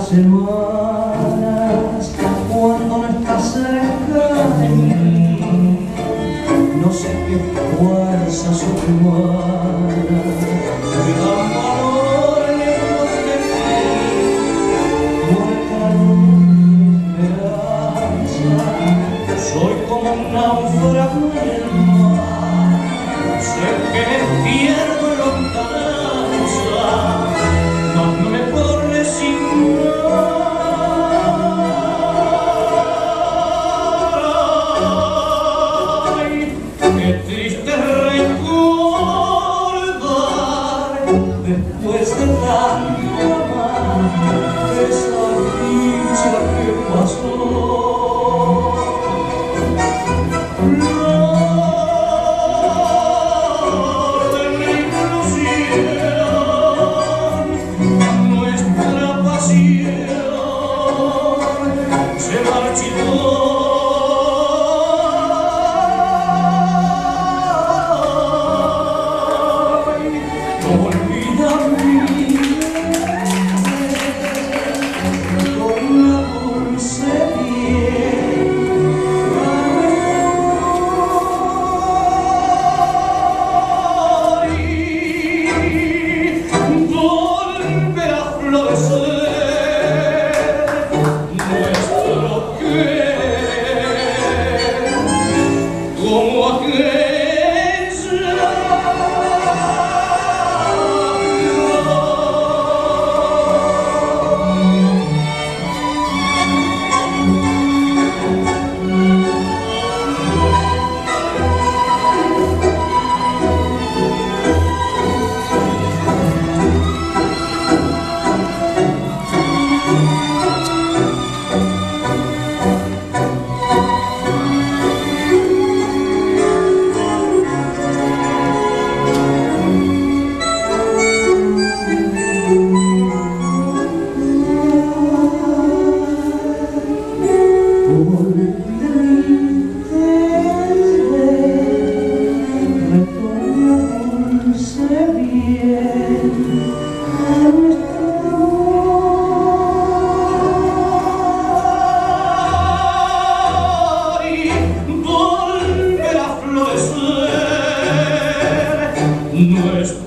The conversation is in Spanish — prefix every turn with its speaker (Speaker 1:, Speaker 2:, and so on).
Speaker 1: las semanas cuando no estás cerca de mí. No sé qué fuerza sobrehumana me dan valor lejos de ti, por el calor de mi esperanza. Soy como un náufrago en el mar, sé que me pierdo en lontananza, mas no me puedo resignar. Ay, qué triste recordar, después de tanto amar, esa dicha que pasó. Se marchitó. Olvídame con la dulce piel. Volver a florecer nuestro querer como aquella. Nuestro